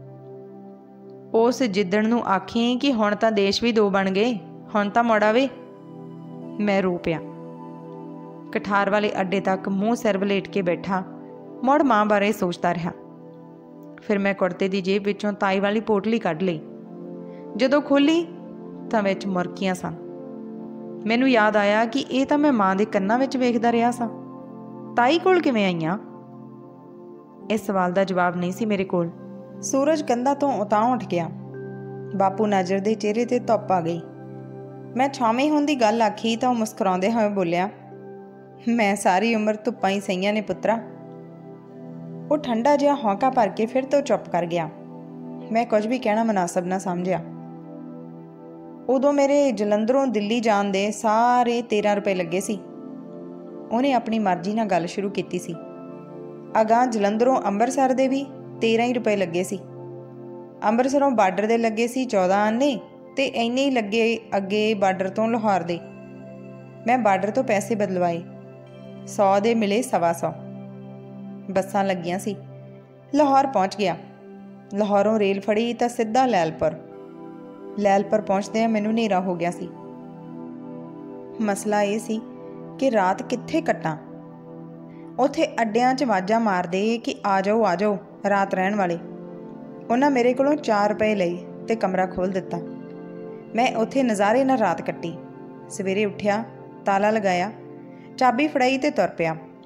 Speaker 1: ਉਸ ਜਿੱਦਣ ਨੂੰ ਆਖੀ ਕਿ ਹੁਣ ਤਾਂ ਦੇਸ਼ ਵੀ ਦੋ ਬਣ ਗਏ, ਹੁਣ ਤਾਂ ਮੁੜ ਆਵੇ। ਮੈਂ ਰੋ ਪਿਆ। ਕਠਾਰ ਵਾਲੇ ਅੱਡੇ ਤੱਕ ਮੂੰਹ ਸਿਰ ਵਲੇਟ ਕੇ ਬੈਠਾ ਮੁੜ ਮਾਂ ਬਾਰੇ ਸੋਚਦਾ ਰਿਹਾ। ਫਿਰ ਮੈਂ ਕੁੜਤੇ ਦੀ ਜੇਬ ਵਿੱਚੋਂ ਤਾਈ ਵਾਲੀ ਪੋਟਲੀ ਕੱਢ ਲਈ। ਜਦੋਂ ਖੋਲ੍ਹੀ ਤਾਂ ਵਿੱਚ ਮੁਰਕੀਆਂ ਸਨ। ਮੈਨੂੰ ਯਾਦ ਆਇਆ ਕਿ ਇਹ ਤਾਂ ਮੈਂ ਮਾਂ ਦੇ ਕੰਨਾਂ ਵਿੱਚ ਵੇਖਦਾ ਰਿਹਾ ਸਾਂ। ਤਾਈ ਕੋਲ ਕਿਵੇਂ ਆਈਆਂ? ਇਸ ਸਵਾਲ ਦਾ ਜਵਾਬ ਨਹੀਂ ਸੀ ਮੇਰੇ ਕੋਲ। ਸੂਰਜ ਕੰਧਾਂ ਤੋਂ ਉਤਾਂ ਉੱਠ ਗਿਆ। ਬਾਪੂ ਨਾਜਰ ਦੇ ਚਿਹਰੇ 'ਤੇ ਧੁੱਪ ਆ ਗਈ। ਮੈਂ ਛਾਵੇਂ ਹੋਣ ਦੀ ਗੱਲ ਆਖੀ ਤਾਂ ਉਹ ਮੁਸਕਰਾਉਂਦੇ ਹੋਏ ਬੋਲਿਆ, ਮੈਂ ਸਾਰੀ ਉਮਰ ਧੁੱਪਾਂ ਹੀ ਸਹੀਆਂ ਨੇ ਪੁੱਤਰਾ। ਉਹ ਠੰਡਾ ਜਿਹਾ ਹੌਂਕਾ ਭਰ ਕੇ ਫਿਰ ਤੋਂ ਚੁੱਪ ਕਰ ਗਿਆ। ਮੈਂ ਕੁਝ ਵੀ ਕਹਿਣਾ ਮੁਨਾਸਬ ਨਾ ਸਮਝਿਆ। ਉਦੋਂ ਮੇਰੇ ਜਲੰਧਰੋਂ ਦਿੱਲੀ ਜਾਣ ਦੇ ਸਾਰੇ ਤੇਰ੍ਹਾਂ ਰੁਪਏ ਲੱਗੇ ਸੀ। ਉਹਨੇ ਆਪਣੀ ਮਰਜ਼ੀ ਨਾਲ ਗੱਲ ਸ਼ੁਰੂ ਕੀਤੀ ਸੀ। ਅਗਾਂਹ ਜਲੰਧਰੋਂ ਅੰਮ੍ਰਿਤਸਰ ਦੇ ਵੀ ਤੇਰ੍ਹਾਂ ਹੀ ਰੁਪਏ ਲੱਗੇ ਸੀ। ਅੰਮ੍ਰਿਤਸਰੋਂ ਬਾਰਡਰ ਦੇ ਲੱਗੇ ਸੀ ਚੌਦਾਂ ਆਨੇ ਅਤੇ ਇੰਨੇ ਹੀ ਲੱਗੇ ਅੱਗੇ ਬਾਰਡਰ ਤੋਂ ਲਾਹੌਰ ਦੇ। ਮੈਂ ਬਾਰਡਰ ਤੋਂ ਪੈਸੇ ਬਦਲਵਾਏ। ਸੌ ਦੇ ਮਿਲੇ ਸਵਾ ਸੌ। ਬੱਸਾਂ ਲੱਗੀਆਂ ਸੀ। ਲਾਹੌਰ ਪਹੁੰਚ ਗਿਆ। ਲਾਹੌਰੋਂ ਰੇਲ ਫੜੀ ਤਾਂ ਸਿੱਧਾ ਲੈਲਪੁਰ। ਲੈਲਪੁਰ ਪਹੁੰਚਦਿਆਂ ਮੈਨੂੰ ਹਨੇਰਾ ਹੋ ਗਿਆ ਸੀ। ਮਸਲਾ ਇਹ ਸੀ ਕਿ ਰਾਤ ਕਿੱਥੇ ਕੱਟਾਂ। ਉੱਥੇ ਅੱਡਿਆਂ 'ਚ ਆਵਾਜ਼ਾਂ ਮਾਰਦੇ ਕਿ ਆ ਜਾਓ ਆ ਜਾਓ ਰਾਤ ਰਹਿਣ ਵਾਲੇ। ਉਹਨਾਂ ਮੇਰੇ ਕੋਲੋਂ ਚਾਰ ਰੁਪਏ ਲਏ ਅਤੇ ਕਮਰਾ ਖੋਲ੍ਹ ਦਿੱਤਾ। ਮੈਂ ਉੱਥੇ ਨਜ਼ਾਰੇ ਨਾਲ ਰਾਤ ਕੱਟੀ। ਸਵੇਰੇ ਉੱਠਿਆ, ਤਾਲਾ ਲਗਾਇਆ, ਚਾਬੀ ਫੜਾਈ ਅਤੇ ਤੁਰ ਪਿਆ।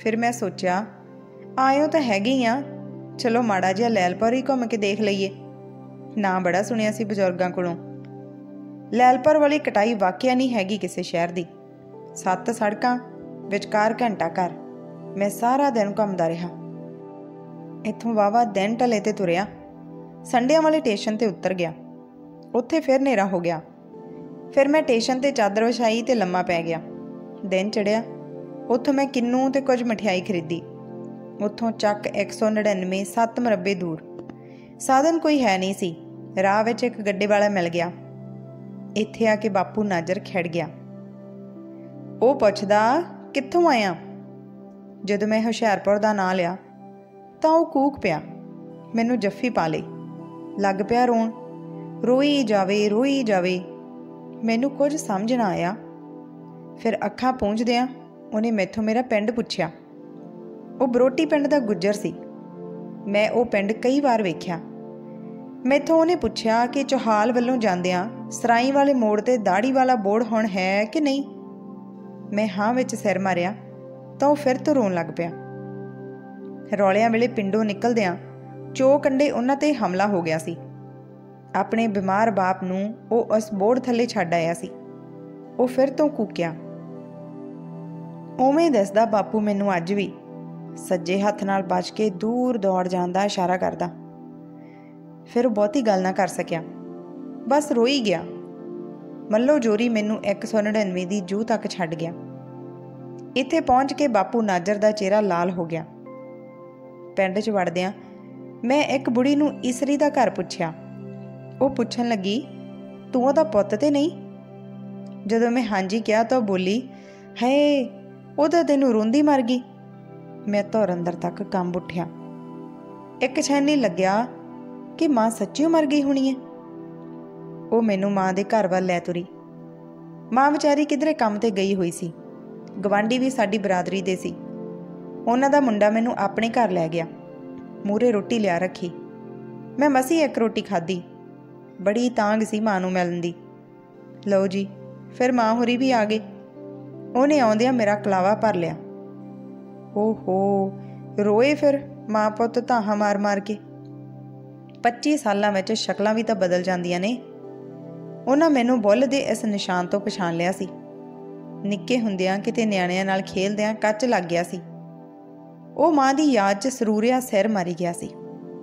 Speaker 1: फिर मैं सोचा आयो तो हैगे ही आ, चलो माड़ा जिहा लैलपुर ही घूम के देख लईए। ना बड़ा सुनिया सी बजुर्गों कोलों। लैलपुर वाली कटाई वाकिया नहीं हैगी किसी शहर की। सत्त सड़कां विचकार घंटा घर। मैं सारा दिन घूमदा रहा। इत्थों वाहवा दिन ढले ते तुरिया, संडियां वाले स्टेशन ते उतर गया। उत्थे फिर नेरा हो गया। फिर मैं स्टेशन ते चादर विछाई ते लम्मा पै गया। दिन चढ़िया। उत्थों मैं किन्नू ते कुछ मठियाई खरीदी। उत्थों चक एक सौ नड़िनवे सत्त मुरब्बे दूर। साधन कोई है नहीं सी। राह विच एक गड्डे वाला मिल गया। इत्थे आके बापू नाजर खिड़ गया। वो पुछदा कित्थों आया। जदों मैं हुशियारपुर दा नां लिया तां वो कूक पिया। मैनू जफ्फी पा लई। लग पिया रोण। रोई जावे रोई जावे। मैनू कुछ समझ ना आया। फिर अखां पूंझदियां उन्हें मैथों मेरा पिंड पुछया। वो बरोटी पिंड दा गुज्जर सी। मैं वो पिंड कई बार वेख्या। मैथों उन्हें पुछया कि चौहाल वल्लों जांदियां सराई वाले मोड़ ते दाड़ी वाला बोर्ड हुण है कि नहीं। मैं हाँ विच सिर मारिया तो वो फिर तो रोन लग पिया। रौलियां वेले पिंडों निकलदियां चो कंडे उन्हां ते हमला हो गया सी। अपने बीमार बाप नूं वो उस बोर्ड थले छड्ड आया सी। वो फिर तो कूकिया। उवें दसदा बापू मैनू अज भी, सज्जे हत्थ नाल बच के दूर दौड़ जाण दा इशारा करदा। फिर वो बहुती गल ना कर सकिया, बस रोई गया। मल्लो जोरी मैनू एक सौ नड़िनवे दी जूह तक छड्ड गया। इत्थे पहुँच के बापू नाजर दा चेहरा लाल हो गया। पिंड च वड़दियां मैं एक बुढ़ी नूं इसरी दा घर पुछया। वो पुछण लगी तू ओहदा पुत्त ते नहीं। जदों मैं हांजी कहा तो बोली है ओहदा तैनूं रोंदी मर गई। मैं धुर अंदर तक कंब उठिया। एक छैनी लग्या कि मां सच्चियों मर गई होनी है। वो मैनू मां दे घर वल लै तुरी। मां विचारी किधरे काम ते गई हुई सी। गवांढी भी साडी बरादरी दे सी। उन्हां दा मुंडा मैनू अपने घर लै गया। मूहरे रोटी लिया रखी। मैं मसी एक रोटी खाधी। बड़ी तांग सी मां नूं मिलण दी। लो जी फिर मां होरी भी आ गए। उन्हें आउंदियां मेरा कलावा भर लिया। ओहो रोए फिर मां पुत धाहां मार मार के। पच्ची सालां विच शक्लां भी तां बदल जांदियां ने। उन्हां मैनू बुੱਲ दे इस निशान तो पछाण लिया सी। निक्के हुंदियां किते नियाणियां नाल खेलदियां कच लग गया सी। वो मां दी याद च सरूरिया सिर मारी गया सी।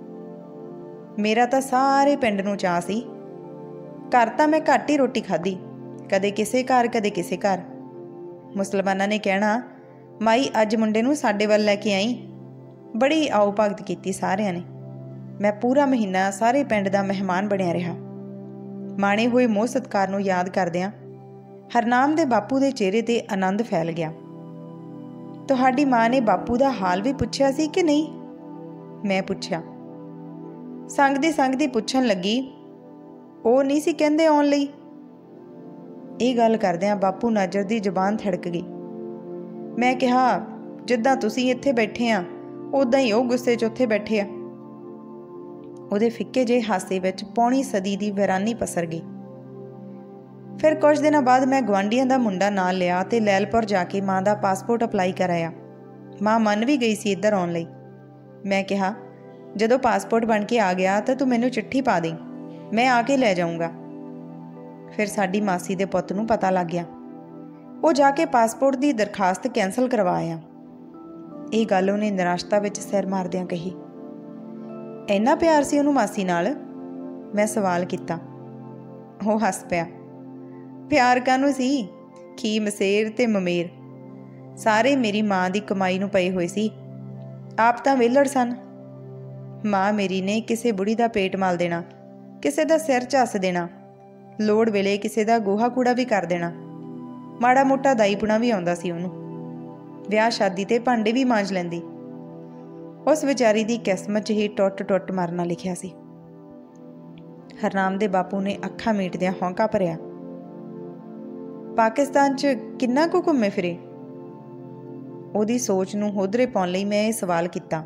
Speaker 1: मेरा तो सारे पिंड नूं चाह सी। घर तो मैं घट ही रोटी खाधी, कदे किसे घर कदे किसे घर। मुसलमाना ने कहना माई अज मुंडे नूं साडे वल लैके आई। बड़ी आओ भगत कीती सारियां ने। मैं पूरा महीना सारे पिंड दा मेहमान बनिया रहा। माणे होए मोह सत्कार नूं याद करदियां हरनाम दे बापू दे चेहरे ते आनंद फैल गया। तुहाडी मां ने बापू दा हाल भी पुछया सी कि नहीं। मैं पुछया। संगदी संगदी पुछण लगी वो नहीं सी कहंदे आउण लई। ये गल करदिआं बापू नाजर दी जबान थिड़क गई। मैं कहा जिद्दां तुसीं इत्थे बैठे आ उदां ही वो गुस्से च उत्थे बैठे आ। उहदे फिक्के जे हासे विच पौणी सदी दी वैरानी पसर गई। फिर कुछ दिनों बाद मैं गवांढियां दा मुंडा नाल लिया ते लैलपुर जाके मां दा पासपोर्ट अपलाई कराया। मां मन भी गई सी इधर आउण लई। मैं कहा जदों पासपोर्ट बन के आ गया तो तू मैनू चिट्ठी पा दें, मैं आके लै जाऊँगा। फिर साडी मासी दे पुत्त नूं पता लग गया। वो जाके पासपोर्ट की दरखास्त कैंसल करवाया। ये गल उन्हें निराशता विच सिर मारदियां कही। इन्ना प्यार सी उन्हूं मासी नाल। मैं सवाल किया। वो हस पिया। प्यार कानूं सी, खी मसेर ते ममेर सारे मेरी मां की कमाई नूं पए हुए सी। आप तां वेलड़ सन। मां मेरी ने किसी बुढ़ी का पेट मल देना, किसी का सिर झस देना, लोड़ वेले किसी का गोहा कूड़ा भी कर देना। माड़ा मोटा दाईपुणा भी आउंदा सी उहनूं। विआह शादी ते भांडे भी मांज लैंदी। उस विचारी दी किस्मत च ही टुट टुट मरना लिखिया सी। हरनाम दे बापू ने अखां मीटदिआं हौंका भरिया। पाकिस्तान च किन्ना कुछ घुमे फिरे। ਉਹਦੀ सोच ਨੂੰ ਹੋਦਰੇ ਪਾਉਣ ਲਈ मैं ये सवाल किया।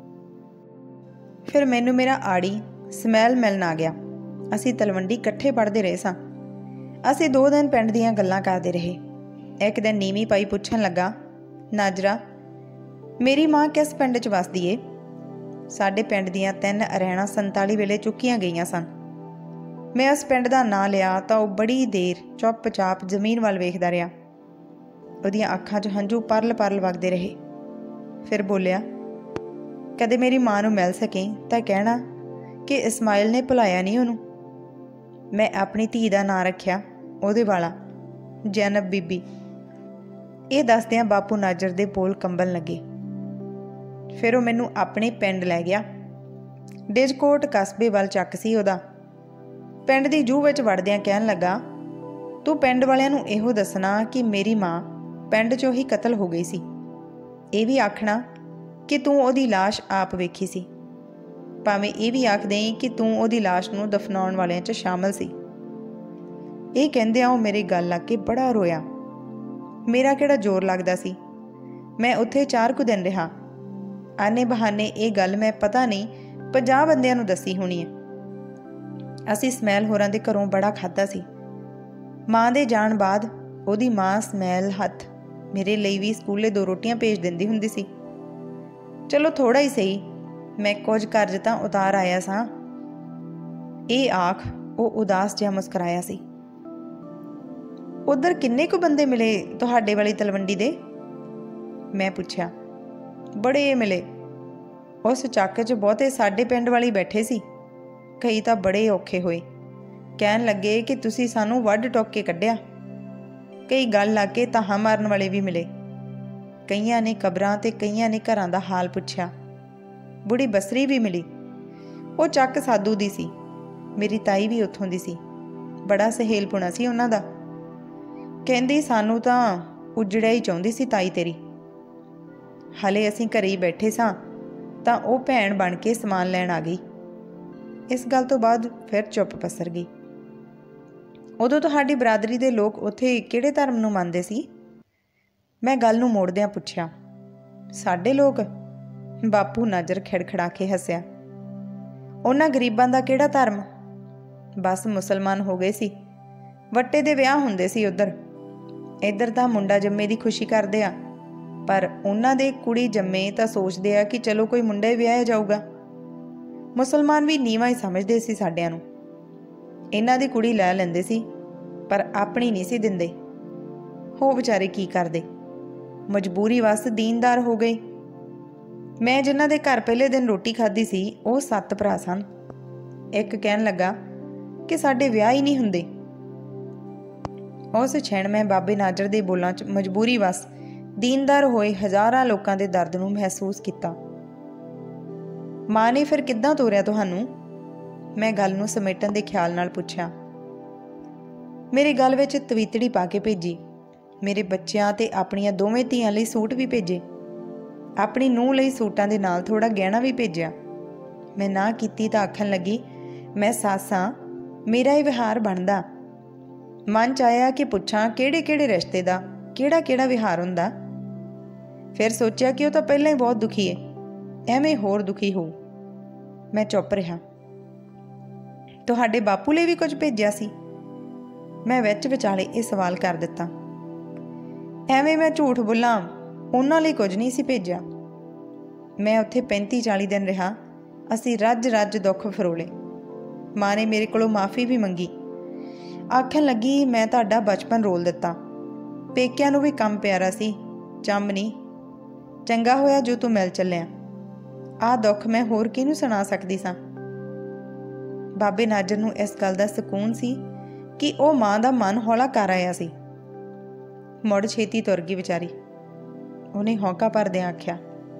Speaker 1: फिर मैनू मेरा आड़ी ਸਮੈਲ मिलन आ गया। असी तलवंडी इकट्ठे पढ़ते रहे सां। असी दो दिन पिंड दीयां गल्लां करते रहे। एक दिन नीवी पाई पुछण लगा, नाजरा मेरी माँ किस पिंड च वसदी ए? साडे पिंड दियां तीन अरैणा संताली वेले चुक्कियां गईयां सन। मैं उस पिंड दा नां लिया तां ओह बड़ी देर चुप चाप जमीन वल वेखदा रहा। उहदियां अखां च हंझू परल परल वगदे रहे। फिर बोलिया, कदे मेरी माँ नूं मिल सकें तां कहना कि इस्माइल ने भुलाया नहीं उहनूं। मैं अपनी धी दा नां रखिया ਉਹਦੇ वाला, जैनब बीबी। ਇਹ ਦੱਸਦਿਆਂ बापू नाजर ਦੇ बोल कंबन लगे। फिर ਉਹ ਮੈਨੂੰ ਆਪਣੇ ਪਿੰਡ ਲੈ ਗਿਆ। ਡਿਜਕੋਟ ਕਸਬੇ ਵੱਲ ਚੱਕ ਸੀ ਉਹਦਾ। ਪਿੰਡ ਦੀ ਜੂਹ ਵਿੱਚ ਵੜਦਿਆਂ ਕਹਿਣ ਲੱਗਾ, ਤੂੰ ਪਿੰਡ ਵਾਲਿਆਂ ਨੂੰ ਇਹੋ ਦੱਸਣਾ ਕਿ ਮੇਰੀ ਮਾਂ ਪਿੰਡ 'ਚੋਂ ਹੀ ਕਤਲ ਹੋ ਗਈ ਸੀ। ਇਹ ਵੀ ਆਖਣਾ ਕਿ ਤੂੰ ਉਹਦੀ ਲਾਸ਼ ਆਪ ਵੇਖੀ ਸੀ। ਭਾਵੇਂ ਇਹ ਵੀ ਆਖ ਦੇਈਂ ਕਿ ਤੂੰ ਉਹਦੀ ਲਾਸ਼ ਨੂੰ ਦਫਨਾਉਣ ਵਾਲਿਆਂ 'ਚ ਸ਼ਾਮਲ ਸੀ। ਇਹ ਕਹਿੰਦਿਆਂ ਉਹ ਮੇਰੀ ਗੱਲ ਲੱਗ ਕੇ ਬੜਾ ਰੋਇਆ। ਮੇਰਾ ਕਿਹੜਾ ਜ਼ੋਰ ਲੱਗਦਾ ਸੀ। ਮੈਂ ਉੱਥੇ ਚਾਰ ਕੁ ਦਿਨ ਰਿਹਾ। ਆਨੇ ਬਹਾਨੇ ਇਹ ਗੱਲ ਮੈਂ ਪਤਾ ਨਹੀਂ ਪੰਜਾਹ ਬੰਦਿਆਂ ਨੂੰ ਦੱਸੀ ਹੋਣੀ ਹੈ। ਅਸੀਂ ਸਮੈਲ ਹੋਰਾਂ ਦੇ ਘਰੋਂ ਬੜਾ ਖਾਧਾ ਸੀ। ਮਾਂ ਦੇ ਜਾਣ ਬਾਅਦ ਉਹਦੀ ਮਾਂ ਸਮੈਲ ਹੱਥ ਮੇਰੇ ਲਈ ਵੀ ਸਕੂਲੇ ਦੋ ਰੋਟੀਆਂ ਭੇਜ ਦਿੰਦੀ ਹੁੰਦੀ ਸੀ। ਚਲੋ ਥੋੜਾ ਹੀ ਸਹੀ, ਮੈਂ ਕੁਝ ਕਰਜ਼ ਤਾਂ ਉਤਾਰ ਆਇਆ ਸਾਂ। ਇਹ ਆਖ ਉਹ ਉਦਾਸ ਜਿਹਾ ਮੁਸਕਰਾਇਆ ਸੀ। ਉਧਰ ਕਿੰਨੇ ਕੁ ਬੰਦੇ ਮਿਲੇ ਤੁਹਾਡੇ ਵਾਲੀ ਤਲਵੰਡੀ ਦੇ? ਮੈਂ ਪੁੱਛਿਆ। ਬੜੇ ਮਿਲੇ। ਉਸ ਚੱਕ 'ਚ ਬਹੁਤੇ ਸਾਡੇ ਪਿੰਡ ਵਾਲੀ ਬੈਠੇ ਸੀ। ਕਈ ਤਾਂ ਬੜੇ ਔਖੇ ਹੋਏ। ਕਹਿਣ ਲੱਗੇ ਕਿ ਤੁਸੀਂ ਸਾਨੂੰ ਵੱਢ ਟੋਕ ਕੇ ਕੱਢਿਆ। ਕਈ ਗੱਲ ਲੱਗ ਕੇ ਤਾਹਾਂ ਮਾਰਨ ਵਾਲੇ ਵੀ ਮਿਲੇ। ਕਈਆਂ ਨੇ ਕਬਰਾਂ ਤੇ ਕਈਆਂ ਨੇ ਘਰਾਂ ਦਾ ਹਾਲ ਪੁੱਛਿਆ। ਬੁੜੀ ਬਸਰੀ ਵੀ ਮਿਲੀ। ਉਹ ਚੱਕ ਸਾਧੂ ਦੀ ਸੀ। ਮੇਰੀ ਤਾਈ ਵੀ ਉੱਥੋਂ ਦੀ ਸੀ। ਬੜਾ ਸਹੇਲਪੁਣਾ ਸੀ ਉਹਨਾਂ ਦਾ। ਕਹਿੰਦੀ ਸਾਨੂੰ ਤਾਂ ਉਜੜਿਆ ਹੀ ਚਾਹੁੰਦੀ ਸੀ ਤਾਈ ਤੇਰੀ। ਹਲੇ ਅਸੀਂ ਘਰੇ ਹੀ ਬੈਠੇ ਸਾਂ ਤਾਂ ਉਹ ਭੈਣ ਬਣ ਕੇ ਸਮਾਨ ਲੈਣ ਆ ਗਈ। ਇਸ ਗੱਲ ਤੋਂ ਬਾਅਦ ਫਿਰ ਚੁੱਪ ਪਸਰ ਗਈ। ਉਦੋਂ ਤੁਹਾਡੀ ਬਰਾਦਰੀ ਦੇ ਲੋਕ ਉੱਥੇ ਕਿਹੜੇ ਧਰਮ ਨੂੰ ਮੰਨਦੇ ਸੀ? ਮੈਂ ਗੱਲ ਨੂੰ ਮੋੜਦਿਆਂ ਪੁੱਛਿਆ। ਸਾਡੇ ਲੋਕ? ਬਾਪੂ ਨਾਜਰ ਖਿੜਖੜਾ ਕੇ ਹੱਸਿਆ। ਉਹਨਾਂ ਗਰੀਬਾਂ ਦਾ ਕਿਹੜਾ ਧਰਮ? ਬਸ ਮੁਸਲਮਾਨ ਹੋ ਗਏ ਸੀ। ਵੱਟੇ ਦੇ ਵਿਆਹ ਹੁੰਦੇ ਸੀ ਉੱਧਰ। ਇੱਧਰ ਤਾਂ ਮੁੰਡਾ ਜੰਮੇ ਦੀ ਖੁਸ਼ੀ ਕਰਦੇ ਆ, ਪਰ ਉਹਨਾਂ ਦੇ ਕੁੜੀ ਜੰਮੇ ਤਾਂ ਸੋਚਦੇ ਆ ਕਿ ਚਲੋ ਕੋਈ ਮੁੰਡਾ ਹੀ ਵਿਆਹਿਆ ਜਾਊਗਾ। ਮੁਸਲਮਾਨ ਵੀ ਨੀਵਾਂ ਹੀ ਸਮਝਦੇ ਸੀ ਸਾਡਿਆਂ ਨੂੰ। ਇਹਨਾਂ ਦੀ ਕੁੜੀ ਲੈ ਲੈਂਦੇ ਸੀ, ਪਰ ਆਪਣੀ ਨਹੀਂ ਸੀ ਦਿੰਦੇ। ਹੋ ਵਿਚਾਰੇ ਕੀ ਕਰਦੇ, ਮਜਬੂਰੀ ਵਸ ਦੀਨਦਾਰ ਹੋ ਗਏ। ਮੈਂ ਜਿਨ੍ਹਾਂ ਦੇ ਘਰ ਪਹਿਲੇ ਦਿਨ ਰੋਟੀ ਖਾਧੀ ਸੀ ਉਹ ਸੱਤ ਭਰਾ ਸਨ। ਇੱਕ ਕਹਿਣ ਲੱਗਾ ਕਿ ਸਾਡੇ ਵਿਆਹ ਹੀ ਨਹੀਂ ਹੁੰਦੇ। ਉਸ ਛਿਣ ਮੈਂ ਬਾਬੇ ਨਾਜਰ ਦੇ ਬੋਲਾਂ 'ਚ ਮਜਬੂਰੀ ਵਸ ਦੀਨਦਾਰ ਹੋਏ ਹਜ਼ਾਰਾਂ ਲੋਕਾਂ ਦੇ ਦਰਦ ਨੂੰ ਮਹਿਸੂਸ ਕੀਤਾ। ਮਾਂ ਨੇ ਫਿਰ ਕਿੱਦਾਂ ਤੋਰਿਆ ਤੁਹਾਨੂੰ? ਮੈਂ ਗੱਲ ਨੂੰ ਸਮੇਟਣ ਦੇ ਖਿਆਲ ਨਾਲ ਪੁੱਛਿਆ। ਮੇਰੀ ਗੱਲ ਵਿੱਚ ਤਵੀਤੜੀ ਪਾ ਕੇ ਭੇਜੀ। ਮੇਰੇ ਬੱਚਿਆਂ ਤੇ ਆਪਣੀਆਂ ਦੋਵੇਂ ਧੀਆਂ ਲਈ ਸੂਟ ਵੀ ਭੇਜੇ। ਆਪਣੀ ਨੂੰਹ ਲਈ ਸੂਟਾਂ ਦੇ ਨਾਲ ਥੋੜਾ ਗਹਿਣਾ ਵੀ ਭੇਜਿਆ। ਮੈਂ ਨਾ ਕੀਤੀ ਤਾਂ ਆਖਣ ਲੱਗੀ, ਮੈਂ ਸਾਸਾਂ, ਮੇਰਾ ਇਹ ਵਿਹਾਰ ਬਣਦਾ। ਮਨ 'ਚ ਆਇਆ ਕਿ ਪੁੱਛਾਂ ਕਿਹੜੇ ਕਿਹੜੇ ਰਿਸ਼ਤੇ ਦਾ ਕਿਹੜਾ ਕਿਹੜਾ ਵਿਹਾਰ ਹੁੰਦਾ। ਫਿਰ ਸੋਚਿਆ ਕਿ ਉਹ ਤਾਂ ਪਹਿਲਾਂ ਹੀ ਬਹੁਤ ਦੁਖੀ ਹੈ, ਐਵੇਂ ਹੋਰ ਦੁਖੀ ਹੋਊ। ਮੈਂ ਚੁੱਪ ਰਿਹਾ। ਤੁਹਾਡੇ ਬਾਪੂ ਲਈ ਵੀ ਕੁਝ ਭੇਜਿਆ ਸੀ? ਮੈਂ ਵਿੱਚ ਵਿਚਾਲੇ ਇਹ ਸਵਾਲ ਕਰ ਦਿੱਤਾ। ਐਵੇਂ ਮੈਂ ਝੂਠ ਬੋਲਾਂ, ਉਹਨਾਂ ਲਈ ਕੁਝ ਨਹੀਂ ਸੀ ਭੇਜਿਆ। ਮੈਂ ਉੱਥੇ ਪੈਂਤੀ ਚਾਲੀ ਦਿਨ ਰਿਹਾ। ਅਸੀਂ ਰੱਜ ਰੱਜ ਦੁੱਖ ਫਰੋਲੇ। ਮਾਂ ਨੇ ਮੇਰੇ ਕੋਲੋਂ ਮਾफ़ੀ ਵੀ ਮੰਗੀ। ਆਖਣ ਲੱਗੀ, ਮੈਂ ਤੁਹਾਡਾ ਬਚਪਨ ਰੋਲ ਦਿੱਤਾ। ਪੇਕਿਆਂ ਨੂੰ ਵੀ ਕੰਮ ਪਿਆਰਾ ਸੀ, ਚੰਮ ਨਹੀਂ। ਚੰਗਾ ਹੋਇਆ ਜੋ ਤੂੰ ਮਿਲ ਚੱਲਿਆ। ਆਹ ਦੁੱਖ ਮੈਂ ਹੋਰ ਕਿਹਨੂੰ ਸੁਣਾ ਸਕਦੀ ਸਾਂ। ਬਾਬੇ ਨਾਜਰ ਨੂੰ ਇਸ ਗੱਲ ਦਾ ਸਕੂਨ ਸੀ ਕਿ ਉਹ ਮਾਂ ਦਾ ਮਨ ਹੌਲਾ ਕਰ ਆਇਆ ਸੀ। ਮੁੜ ਛੇਤੀ ਤੁਰ ਗਈ ਵਿਚਾਰੀ। ਉਹਨੇ ਹੌਂਕਾ ਭਰਦਿਆਂ ਆਖਿਆ,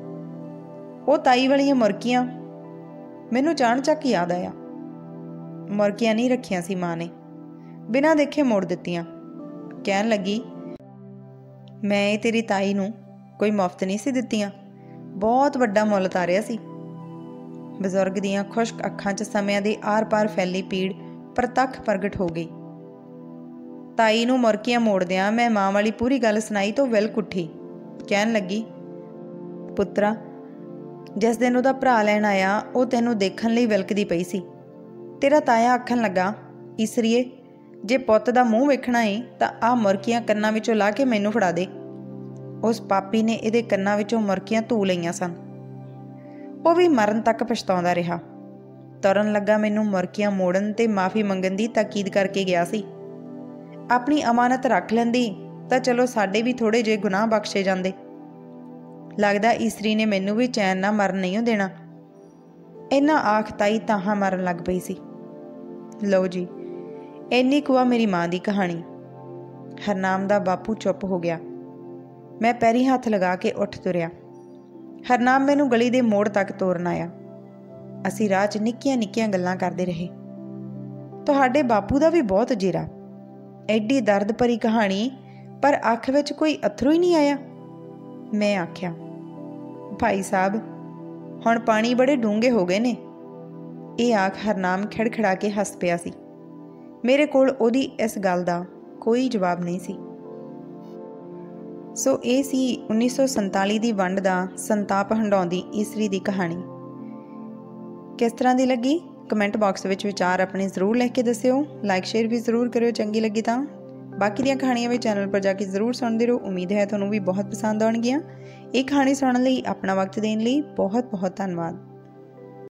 Speaker 1: ਉਹ ਤਾਈ ਵਾਲੀਆਂ ਮੁਰਕੀਆਂ। ਮੈਨੂੰ ਚਾਣਚੱਕ ਯਾਦ ਆਇਆ। ਮੁਰਕੀਆਂ ਨਹੀਂ ਰੱਖੀਆਂ ਸੀ ਮਾਂ ਨੇ, ਬਿਨਾਂ ਦੇਖੇ ਮੋੜ ਦਿੱਤੀਆਂ। ਕਹਿਣ ਲੱਗੀ, ਮੈਂ ਇਹ ਤੇਰੀ ਤਾਈ ਨੂੰ ਕੋਈ ਮੁਫਤ ਨਹੀਂ ਸੀ ਦਿੱਤੀਆਂ, ਬਹੁਤ ਵੱਡਾ ਮੁੱਲ ਤਾਰਿਆ ਸੀ। ਬਜ਼ੁਰਗ ਦੀਆਂ ਖੁਸ਼ਕ ਅੱਖਾਂ 'ਚ ਸਮਿਆਂ ਦੇ ਆਰ ਪਾਰ ਫੈਲੀ ਪੀੜ ਪ੍ਰਤੱਖ ਪ੍ਰਗਟ ਹੋ ਗਈ। ਤਾਈ ਨੂੰ ਮੁਰਕੀਆਂ ਮੋੜਦਿਆਂ ਮੈਂ ਮਾਂ ਵਾਲੀ ਪੂਰੀ ਗੱਲ ਸੁਣਾਈ ਤਾਂ ਵਿਲਕ ਉੱਠੀ। ਕਹਿਣ ਲੱਗੀ, ਪੁੱਤਰਾ, ਜਿਸ ਦਿਨ ਉਹਦਾ ਭਰਾ ਲੈਣ ਆਇਆ ਉਹ ਤੈਨੂੰ ਦੇਖਣ ਲਈ ਵਿਲਕਦੀ ਪਈ ਸੀ। ਤੇਰਾ ਤਾਇਆ ਆਖਣ ਲੱਗਾ, ਈਸਰੀਏ, ਜੇ ਪੁੱਤ ਦਾ ਮੂੰਹ ਵੇਖਣਾ ਏ ਤਾਂ ਆਹ ਮੁਰਕੀਆਂ ਕੰਨਾਂ ਵਿੱਚੋਂ ਲਾ ਕੇ ਮੈਨੂੰ ਫੜਾ ਦੇ। उस पापी ने इहदे कन्नां विचों मुरकियां धू लईआं सन। ਉਹ भी मरण तक पछताउंदा रहा। तुरन लगा मैनूं मुरकियां मोड़न ते माफ़ी मंगण दी ताकीद करके गया सी। अपनी अमानत रख लैंदी तां चलो साडे भी थोड़े जे गुनाह बख्शे जांदे। लगदा ईसरी ने मैनूं भी चैन ना मरन नहीं देना। इन्ना आख ताई ताहां मरन लग पई सी। लो जी, इन्नी कुआ मेरी माँ की कहानी। हरनाम दा बापू चुप हो गया। मैं पैरी हथ लगा के उठ तुरिया। हरनाम मैनू गली दे मोड़ तक तोरन आया। असी राह च निक्कियां निक्कियां गल्लां करदे रहे। तुहाडे बापू दा भी बहुत जेरा। एडी दर्द भरी कहानी, पर अख विच कोई अथरू ही नहीं आया। मैं आख्या, भाई साहब हुण पानी बड़े डूंगे हो गए ने। ये आख हरनाम खिड़खिड़ा के हस पिया सी। मेरे कोल ओदी इस गल दा कोई जवाब नहीं सी। सो ये सी उन्नीस सौ संताली की वंड का संताप हंडाउंदी ईसरी की कहानी। किस तरह की लगी कमेंट बॉक्स में विचार अपने जरूर लिख के दस्यो। लाइक शेयर भी जरूर करो चंगी लगी तो। बाकी दी कहानियां भी चैनल पर जाके जरूर सुनते रहो। उम्मीद है तुहानूं भी बहुत पसंद आउणगियां। ये कहानी सुनने लई अपना वक्त देने लई बहुत बहुत धन्यवाद।